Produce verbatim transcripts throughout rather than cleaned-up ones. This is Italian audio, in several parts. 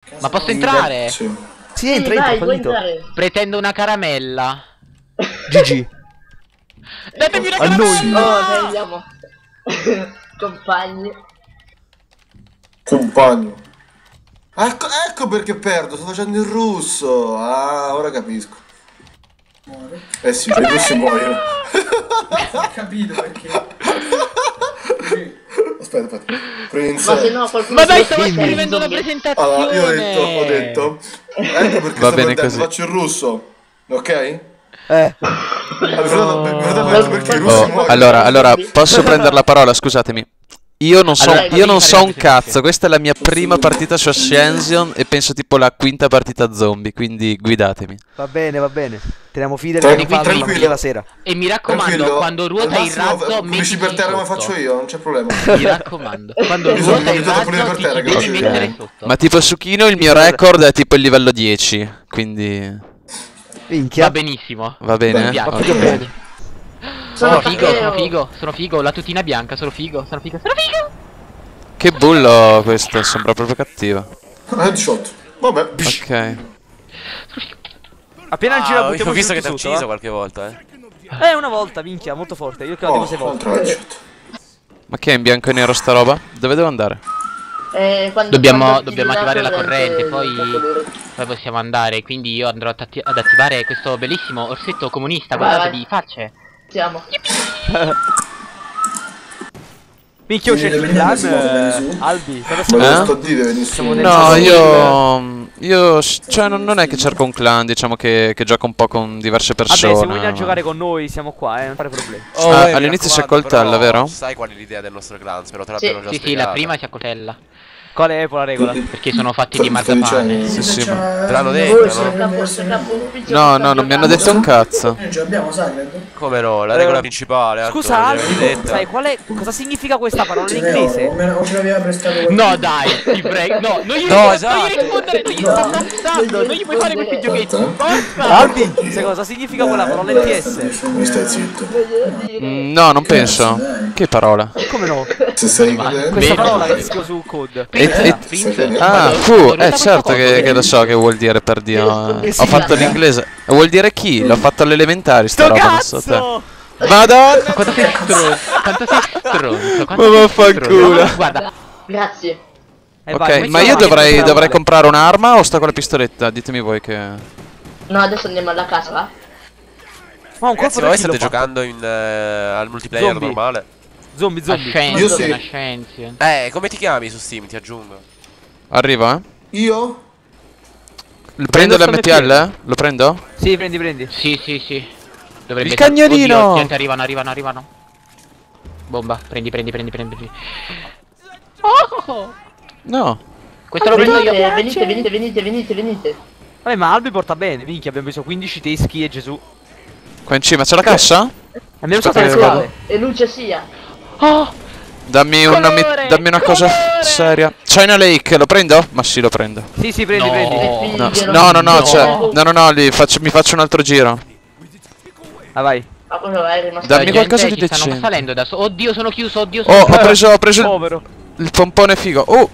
Ma posso entrare? Sì. Sì, entra, entra, fallito. Pretendo una caramella. G G. Datemi una A noi. caramella! Oh, dai, andiamo. Compagni. Compagno. Ecco, ecco perché perdo, sto facendo il russo. Ah, ora capisco. Muore. Eh sì, i russi muoiono. Ho capito perché. Aspetta, aspetta. Prince. Ma se no qualcuno Ma dai, si stavo mette scrivendo la zombie. presentazione. Allora, io ho detto, ho detto. Ecco perché Va sto bene perdendo, così. faccio il russo. Ok? Eh. Allora, vedete perché i russi Oh, muoiono. allora, allora, posso prendere la parola, scusatemi. Io non so, Allora, io non fammi so fare un la cazzo, questa è la mia prima partita su Ascension e penso tipo la quinta partita zombie, quindi guidatemi. Va bene, va bene. Teniamo fide Tranquillo, e farlo la tranquillo. mattina la sera. E mi raccomando, Tranquillo. quando ruota Al il massimo, razzo, eh, finisci per mettiti terra come sotto. faccio io, non c'è problema. Mi raccomando, quando Io sono ruota il abituato a pulire razzo per ti terra, ci devi grazie. mettere sotto. Ma tipo su Kino il mio record è tipo il livello dieci, quindi Minchia. Va benissimo. va Mi bene? piace. Ok. bene. Sono Sono figo, sono figo. figo, sono figo, la tutina bianca, sono figo, sono figo, sono figo. Che bullo questo, sembra proprio cattiva. Headshot. Vabbè. Ok. Appena il Ah, giro ho buttiamo visto che giù ti ha tutto, ucciso eh. qualche volta, eh. Eh, una volta, minchia, molto forte. Io che la Oh, devo sei volte. altro headshot. Ma che è in bianco e nero sta roba? Dove devo andare? Eh, quando- Dobbiamo, quando dobbiamo attivi attivare la corrente, poi, da colore. poi possiamo andare. Quindi io andrò ad, atti- ad attivare questo bellissimo orsetto comunista, Vai, guardate vai. di facce. Siamo. Minchia, c'è Vedete, il vediamo clan. se muove bene eh, su. Albi, cosa Ma stiamo Eh? lo sto a dire benissimo. Siamo nel- No, Sì. io... Io... Cioè, non, non è che cerco un clan, diciamo che, che gioco un po' con diverse persone. Vabbè, se vuoi venire a ma- giocare con noi siamo qua, eh, non fare problemi. Oh, Ah, eh, mi all'inizio c'è raccomando, coltello, però, vero? Sai qual è l'idea del nostro clan? Spero te Sì, l'abbiano già Sì, sì, spiegata. la prima si accoltella. Qual è poi la regola? Perché sono fatti Sto- di sto marzapane. dicendo. Sì, sì, C'ha- ma- Te l'hanno Voi detto, siete no? prendere Capo, se- capo, ufficio, No, capo, no, non mi hanno capo. detto un cazzo. Noi ce l'abbiamo, Sacred? Come no? La regola principale. altro, Scusa, l'avevi Albi, detta. sai qual è, cosa significa questa parola in Ce l'hai oro, o inglese? me- o ce l'aveva prestato No qualcuno? dai, ti prego, no, non gli, No, non esatto. gli rispondere, non gli sto ammazzando, non gli puoi fare questi giochetti, basta! Albi, sai cosa significa quella parola in P S? Mi stai zitto. Mm, no, non penso. Che parola? Come no? Se sei Questa Vedi? parola che scrivo su code. E- e- Prince, Ah, vado- fu, vado eh a certo che, che lo so che vuol dire per Dio. eh. Ho fatto l'inglese. Vuol dire chi? L'ho fatto alle elementari sta Sto roba, non so te. cazzo! Madonna! Quanto sei stronzo, quanto sei stronzo, quanto Ma sei vaffanculo. stronzo. Guarda, Grazie. Eh, Ok, vai, ma come io si chiama dovrei, questa dovrei parola? comprare un'arma o sto con la pistoletta? Ditemi voi che... No, adesso andiamo alla casa, va? Ma un Ragazzi, colpo ma da voi kill state ho fatto. giocando in, eh, al multiplayer Zombie. normale? Zombie, zombie. Ascension, Io sì. Ascension. Eh, come ti chiami su Steam? Ti aggiungo. Arrivo, eh? Io? L- Prendo sto l'M T L? eh? Lo prendo? Sì, prendi, prendi. Sì, sì, sì. Dovrebbe Il cagnolino! Oddio, gente, arrivano, arrivano, arrivano. Bomba, prendi, prendi, prendi, prendi. prendi. Oh! No. Questo lo prendo io. Venite, venite, venite, venite, venite, venite. Vabbè, ma Albi porta bene, minchia, abbiamo preso quindici teschi e Gesù. Qua in cima c'è la cassa? Abbiamo usato Aspetta le che scale. vado. E luce sia. Oh! Dammi una, mi- Colore, dammi una cosa colore. seria. China Lake, lo prendo? Ma sì, lo prendo. Sì, sì, prendi, No. prendi. E No, figlielo. no, no, no, No. cioè, no, no, no, lì faccio- mi faccio un altro giro. Ah, vai. Ma quello è rimasto. Dammi La qualcosa gente di ci stanno decente. salendo da so- Oddio, sono chiuso, oddio, Oh, sono ho preso, ho preso il, Povero. il pompone figo. Oh,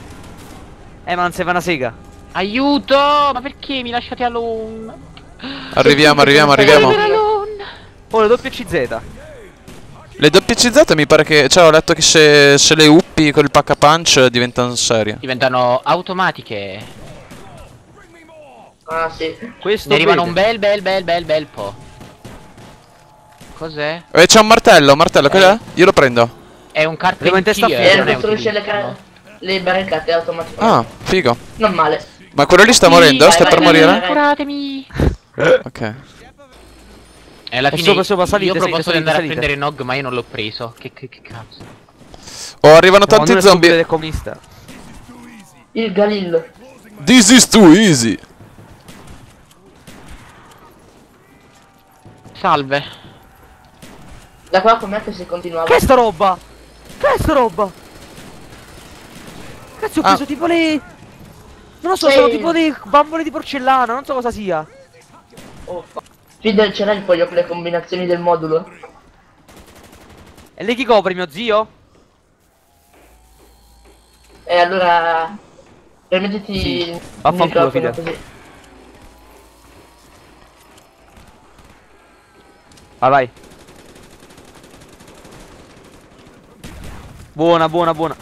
Eh, ma non serve una sega. Aiuto! Ma perché mi lasciate alone? arriviamo, arriviamo, arriviamo. Alone. Oh, le doppie C Z. Le doppie C Z mi pare che, cioè, ho letto che se, se le uppi con il pack a punch diventano serie. Diventano automatiche. Ah, sì. Questo Ne arrivano vede. un bel bel bel bel bel po'. Cos'è? E c'è un martello, un martello, cos'è? Io lo prendo. È un Abbiamo in testa carpentier, E non è costruisce le, utilizzo. ca- le barricate automaticamente. Ah, figo. Non male. Ma quello lì sta Sì, morendo? vai, Sta vai, per vai, morire? vai. Curatemi. Ok. E alla E fine sopra, sopra, salite, io ho proposto salite, di andare salite. a prendere Nog, ma io non l'ho preso. Che, che, che cazzo. Oh, arrivano Quando tanti uno è stupido zombie. ed è comunista. Il Galil. This is too easy. Salve. Da qua com'è che si continuava? Che è sta roba? Che è sta roba? Cazzo, ho Ah. preso tipo le... Non lo so, Sì. sono tipo dei bambole di porcellana, non so cosa sia. Oh, fa- Fidel, ce l'hai il foglio con le combinazioni del modulo? E lei chi copre, mio zio? E allora... Permettiti Sì. il Vaffanculo, microfono Fidel. così. Vai, vai. Buona, buona, buona.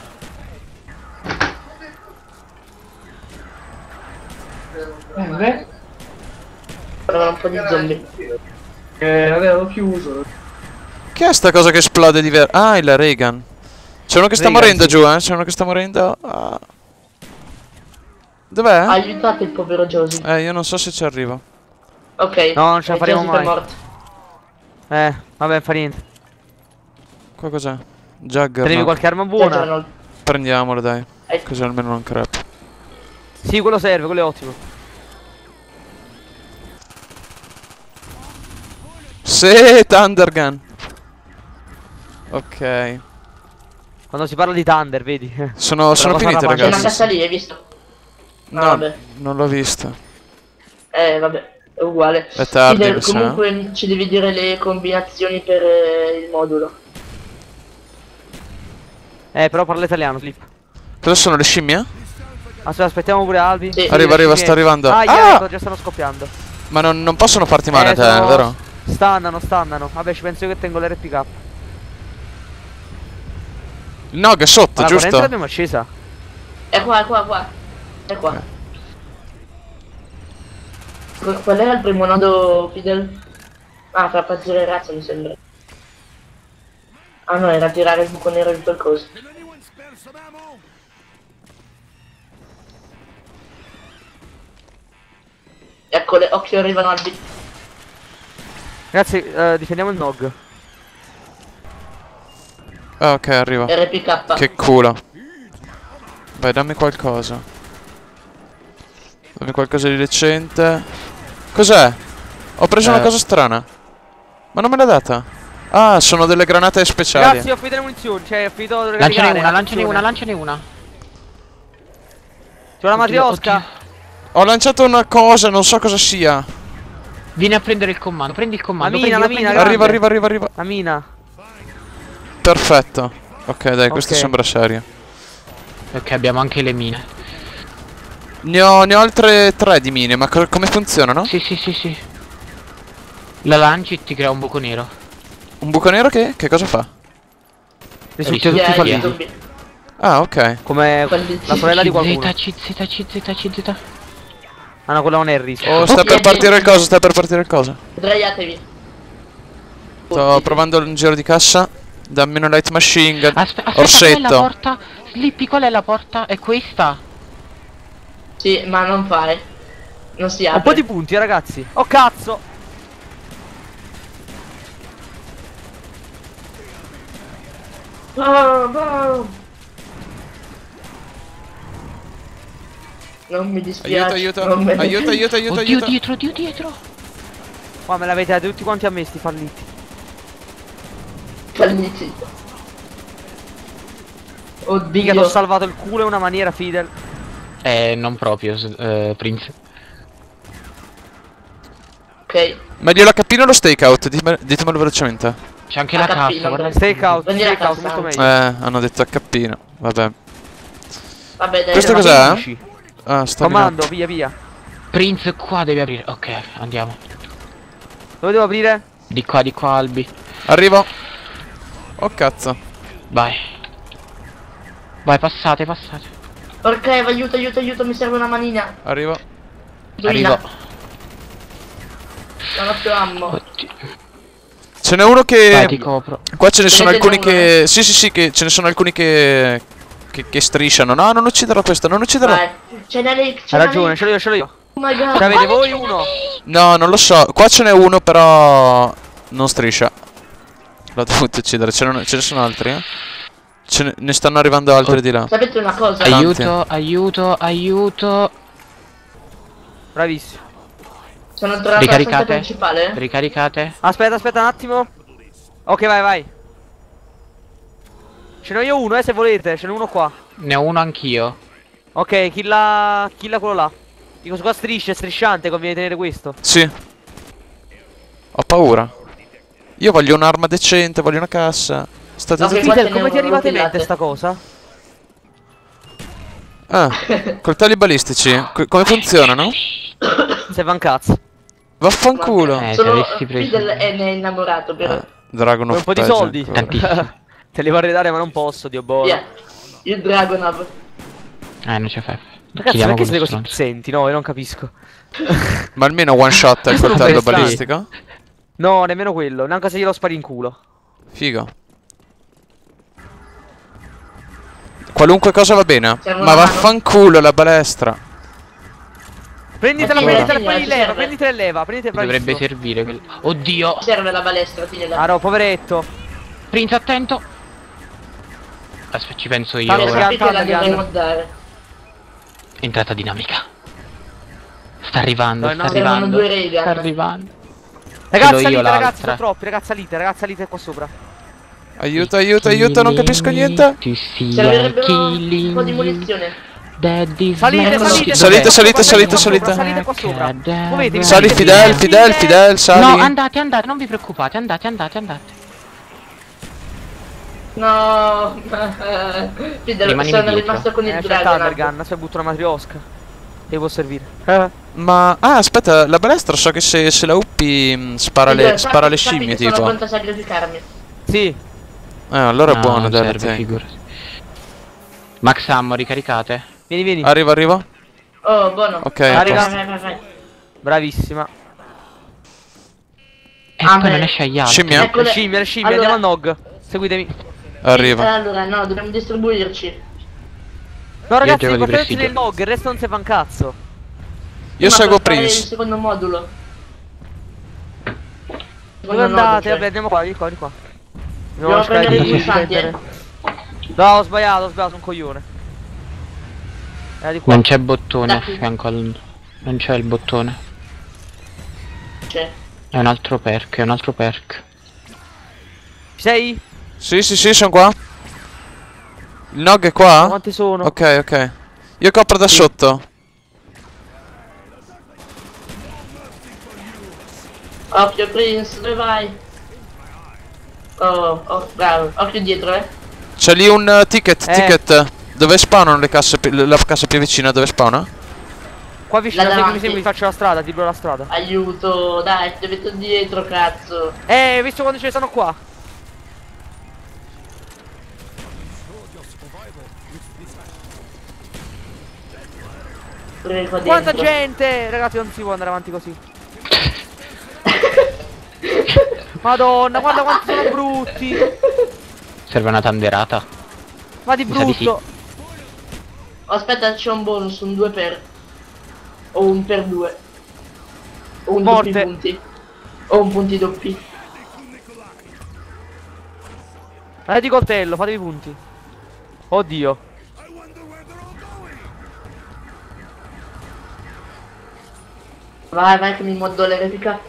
Eh, beh. Allora, un po' di zombie. Eh, l'avevo chiuso. Che è sta cosa che esplode di ver... Ah, il Reagan. C'è uno che sta Reagan, morendo sì. giù, eh. C'è uno che sta morendo. Ah. Dov'è? Aiutate il povero Josie. Eh, io non so se ci arrivo. Ok. No, non ce la eh, faremo Josie è mai. morto. Eh, vabbè, fa niente. Qua cos'è? Prendevi Juggernaut. qualche arma Già, già, buona? no. Prendiamolo, dai. Eh. Così almeno non crepa. Sì, quello serve, quello è ottimo. Sì, Thunder Gun. Ok. Quando si parla di Thunder, vedi? Sono, sono cosa finite, la C'è una ragazzi. cassa lì, hai visto? No, vabbè. non l'ho vista. Eh, vabbè, è uguale. È tardi, Fidel, mi sa. comunque ci devi dire le combinazioni per eh, il modulo. Eh, però parla italiano, Slip. Cosa sono le scimmie? Aspetta, aspettiamo pure Albi. Sì. Arriva, arriva, sta arrivando. Ah, Ah! ecco, già stanno scoppiando. Ma non, non possono farti male Eh, a te, sono- vero? Stannano, stannano. Vabbè, ci penso io che tengo l'R P K. Il Nog è sotto, Ma la corrente giusto? l'abbiamo accesa. È qua, è qua, qua. È qua. Qu- Qual era il primo nodo, Fidel? Ah, fa partire il razzo, mi sembra. Ah no, era tirare il buco nero di qualcosa. Eccole, occhio, arrivano Albi. Ragazzi, eh, difendiamo il Nog. Ah, ok, arriva. R P K. Che culo. Vai, dammi qualcosa. Dammi qualcosa di decente. Cos'è? Ho preso Eh. una cosa strana. Ma non me l'ha data? Ah, sono delle granate speciali. Ragazzi, ho finito le munizioni. Cioè, ho finito da Lanciane caricare, una, lanciane attenzione. una, lanciane una. C'è una Oddio, matriosca. oddio. Ho lanciato una cosa, non so cosa sia. Vieni a prendere il comando, prendi il comando. La mina, la prendilo, mina, prendilo. Arriva, arriva, arriva, arriva. La mina. Perfetto. Ok, dai, questo Ok. sembra serio. Ok, abbiamo anche le mine. Ne ho, ne ho altre tre di mine, ma co- come funzionano? Sì, sì, sì, sì. La lanci e ti crea un buco nero. Un buco nero che? Che cosa fa? Risucchia Sì, tutti i Via, falliti. zombie. Ah, ok. Come Falliti. la sorella di qualcuno. Z, C, Z, C, Z, C, Z. Ah no, quella non è il rischio. Oh, sta Ok. per partire il coso, sta per partire il coso. Sdraiatevi. Sto provando un giro di cassa. Dammi una light machine gun. Aspe aspetta, qual è la Orsetto. porta? Slippy, qual è la porta? È questa? Sì, ma non fare. Non si Ho apre. un po' di punti, eh, ragazzi. Oh cazzo. Ah, ah. Non mi dispiace. Aiuto, aiuto. non me- Aiuto, aiuto, aiuto, Oddio, aiuto. dietro, oddio, dietro. Qua me l'avete dati tutti quanti a me sti falliti. Falliti. Mica Oddio. ti ho salvato il culo in una maniera, Fidel. Eh, non proprio, s- eh, Prince. Ok. Meglio l'H P o lo stakeout? Diteme- Ditemelo velocemente. C'è anche H la P, cassa, non guarda. Stake out, Prendi la stake out, cassa. molto meglio. Eh, hanno detto H P, no. Vabbè. Vabbè, dai. Questo dai. cos'è? undici. Ah, sta Comando, via via. Prince, qua devi aprire. Ok, andiamo. Dove devo aprire? Di qua, di qua, Albi. Arrivo. Oh cazzo. Vai. Vai, passate, passate. Ok, aiuto, aiuto, aiuto, mi serve una manina. Arrivo. Duina. Arrivo. Non ho più ammo. Oddio. Ce n'è uno che... Vai, ti copro. Qua ce ne sono Vedete alcuni uno? che... Sì, sì, sì, che ce ne sono alcuni che... Che, che strisciano. No, non ucciderò questo, non ucciderò. Vai. Ce n'è lì. ce Hai n'è ragione, lì. ce l'ho io, ce l'ho io. Oh my god. Ce l'avete voi uno? No, non lo so. Qua ce n'è uno, però... Non striscia. L'ho dovuto uccidere. Ce ne, ce ne sono altri, eh. Ce ne, ne stanno arrivando altri di là. Sapete una cosa? Ai- Aiuto, aiuto, aiuto. Bravissimo. Sono tornato alla stanza Ricaricate. principale. Ricaricate. Aspetta, aspetta un attimo. Ok, vai, vai. Ce n'ho io uno, eh, se volete. Ce n'è uno qua. Ne ho uno anch'io. Ok, killa... Killa quello là. Dico, qua striscia, è strisciante, conviene tenere questo. Sì. Ho paura. Io voglio un'arma decente, voglio una cassa. State Ok, zitti. qua Fidel, ce n'è come ti è uno arrivata in mente rotellate. sta cosa? Ah, coltelli balistici. Co- come funzionano? Se va un cazzo. Vaffanculo. Eh, se Solo avessi preso... Fidel è ne è innamorato, però. Eh, Dragon Vuoi of un po' di Peasant, soldi? vabbè. Tantissimo. Te li vorrei dare ma non posso, Dio buono. Via. Il Dragonab. Eh, non c'è F F. Ragazzi, Chiediamo perché siete quello così stronzo. pezzenti? No, io non capisco. Ma almeno one shot il coltello Sì. balistico? No, nemmeno quello. Neanche se glielo spari in culo. Figo. Qualunque cosa va bene. Serve Ma una mano? vaffanculo la balestra. Prenditela, Sì, prenditela e sì, poi ci leva, serve. prenditela e leva, prenditela Dovrebbe bravissimo. servire quello. Oddio! Serve la balestra, Fidel. Ah no, poveretto. Prince, attento! Aspetta, ci penso io Tante ora. sgambe. Sapete la Piano, dovremmo dare. Entrata dinamica. Sta arrivando, No, sta no, servono arrivando. due rega. Sta arrivando. Ragazzi, Ce l'ho io salite, ragazzi, l'altra. sono troppi, ragazzi, salite, ragazzi, salite qua sopra. Aiuto, aiuto, aiuto, non capisco niente. Tu sia Servirebbero un killing po' di munizione. daddy Salite, Eccolo. salite, Salite, salite, salite, salite, qua salite. sopra, salite qua sopra. Muovetevi, Sali salite, Fidel, Fidel, Fidel, sali. No, andate, andate, non vi preoccupate, andate, andate, andate. No. Fidel, Rimanimi sono dietro. rimasto con il Eh, c'è il Dragonab. Thundergun, se butto una matriosca. Che può servire? Ma... Ah, aspetta, la balestra so che se, se la uppi mh, spara le, Fidel, spara le sappi- sappi scimmie che Sono tipo. pronto a sacrificarmi. Sì. Eh, allora è No, buono, non dai, serve, tengo. figurati. Max Ammo, ricaricate. Vieni, vieni. Arriva, arriva. Oh, buono. Ok, Vai, a vai, posto. vai, vai, vai. Bravissima. E Ah, poi non beh. esce agli altri. Scimmia. Ecco Le le- scimmie, le scimmie, Allora- andiamo al Nog. Seguitemi. Arriva. Eh, allora, no, dobbiamo distribuirci. No, ragazzi, gioco di portateci presidio. nel Nog, il resto non si fa un cazzo. Io Ma seguo per fare il Prince. secondo modulo. Dove Secondo andate? nodo, cioè. Vabbè, andiamo qua, di qua, di qua. Dobbiamo No, prendere aspetta, i pulsanti, prendere. No, ho sbagliato, ho sbagliato, sono un coglione. Era di qua. Non c'è bottone a Dai. fianco al... Non c'è il bottone. Cioè, È un altro perk, è un altro perk. Ci sei? Sì, sì, sì, sono qua. Il Nog è qua? Quanti sono? Ok, ok. Io copro da sotto. occhio Prince, dove vai? Oh, oh, bravo, occhio dietro, eh. C'è lì un uh, ticket, Eh. ticket. Dove spawnano le casse, pi- la cassa più vicina, dove spawna? Qua vicino, Là segui, davanti. segui, faccio la strada, ti bro la strada. Aiuto, dai, ti metto dietro, cazzo. Eh, hai visto quando ce ne sono qua? Pure qua Quanta dentro. gente! Ragazzi, non si può andare avanti così. Madonna, guarda quanti sono brutti! Serve una tanderata. Ma di Mi sa di brutto! Oh, aspetta, c'è un bonus, un due per. O un per due. O un Morte. doppi punti. O un punti doppi. Dai di coltello, fatevi i punti. Oddio. Vai, vai che mi moddo l'R P K.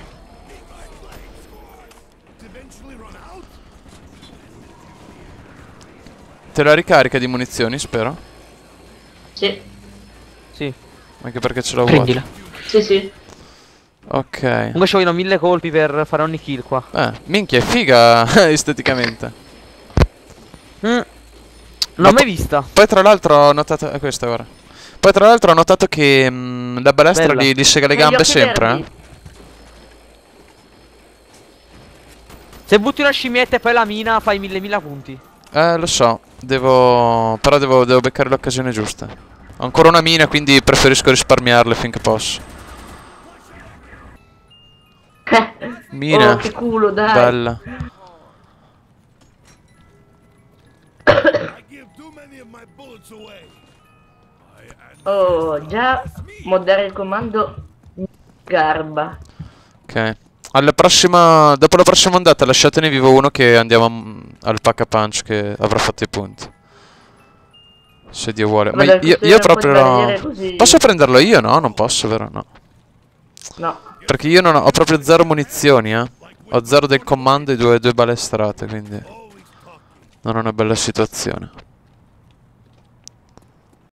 Te la ricarica di munizioni, spero. Sì, Sì. Anche perché ce l'ho Prendila. vuota. sì, sì. Ok. Comunque ci vogliono mille colpi per fare ogni kill qua. Eh, minchia, è figa esteticamente. Mm. Non Ma l'ho mai po- vista. Poi tra l'altro ho notato... È questa ora. Poi tra l'altro ho notato che mh, la balestra Bella. gli, gli sega le E gli gambe occhi sempre, verdi. eh. Se butti una scimmietta e poi la mina fai mille mila punti. Eh, lo so. Devo... Però devo, devo beccare l'occasione giusta. Ho ancora una mina, quindi preferisco risparmiarle finché posso. Mina. Oh, che culo, dai. Bella. Oh, già moddare il comando garba. Ok. Alla prossima... Dopo la prossima ondata lasciatene vivo uno che andiamo mm, al pack a punch che avrà fatto i punti. Se Dio vuole. Ma Vabbè, io, questo io era proprio poi no... barriere così. Posso prenderlo io? No, non posso, vero? No. No. Perché io non ho, ho proprio zero munizioni, eh. Ho zero del comando e due, due balestrate, quindi... Non è una bella situazione.